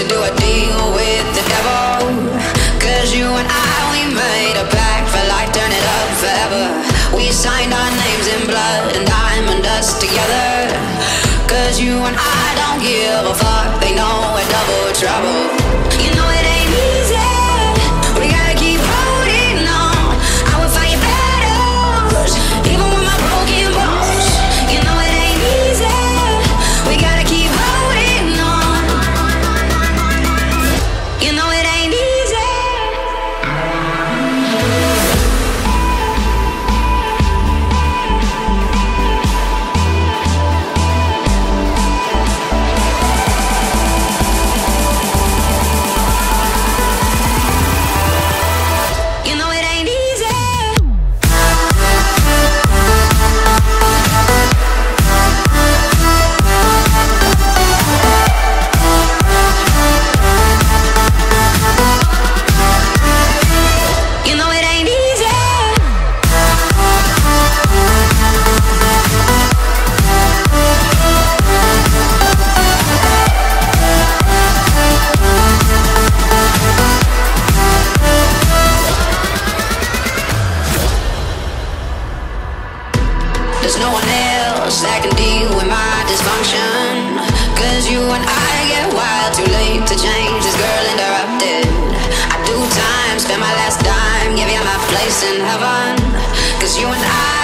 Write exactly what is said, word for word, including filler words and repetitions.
do a deal with the devil. Cause you and I, we made a pact for life, turn it up forever. We signed our names in blood and diamond dust together. Cause you and I don't give a fuck, they know we're double trouble. You know it ain't easy, we gotta keep holding on. I will fight your battles, even with my broken bones. You know it ain't easy, we gotta keep holding on. You know it ain't easy. There's no one else that can deal with my dysfunction. Cause you and I get wild, too late to change, this girl interrupted. I do time, spend my last dime, give you my place in heaven. Cause you and I